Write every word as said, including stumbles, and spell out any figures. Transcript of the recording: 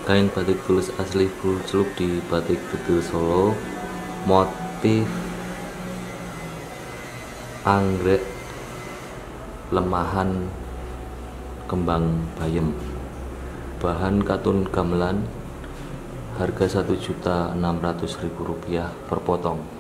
Kain batik tulis asli Celup di Batik Betul Solo. Motif anggrek lemahan kembang bayem. Bahan katun gamelan. Harga satu juta enam ratus ribu rupiah per potong.